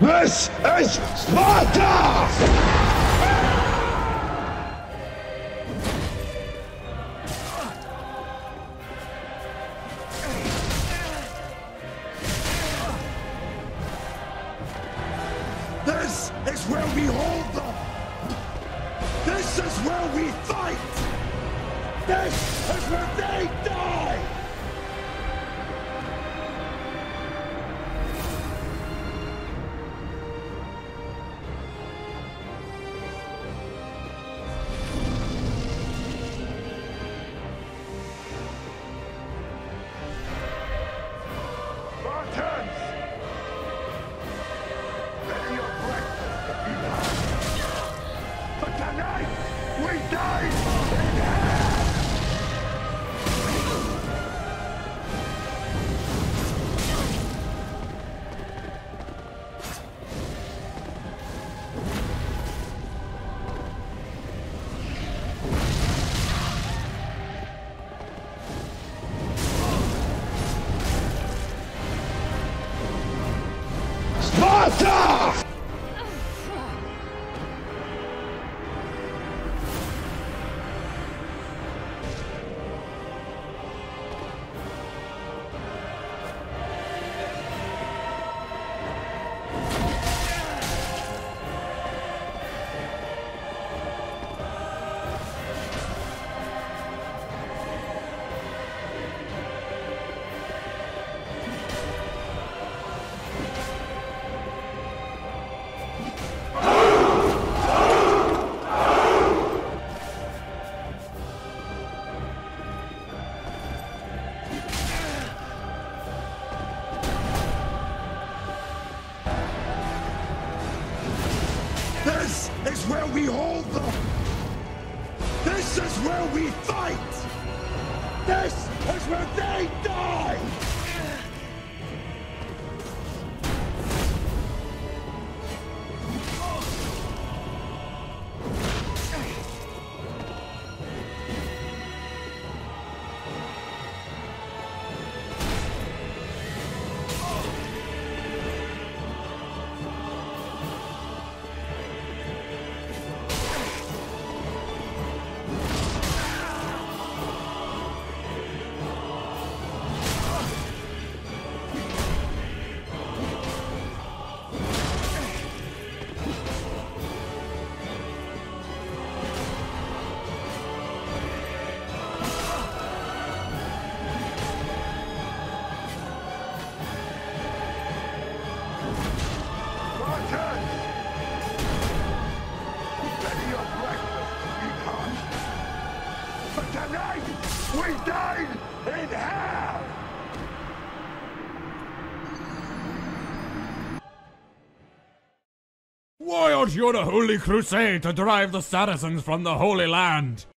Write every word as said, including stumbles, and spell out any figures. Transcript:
This is Sparta! This is where we hold them! This is where we fight! This is where they die! Spartans! Ready your breakfast to be had. But tonight, we die in hell! Sparta! This is where we hold them! This is where we fight! This is where they die! Ready your breakfast to be hot. But tonight, we died in hell! Why aren't you on a holy crusade to drive the Saracens from the Holy Land?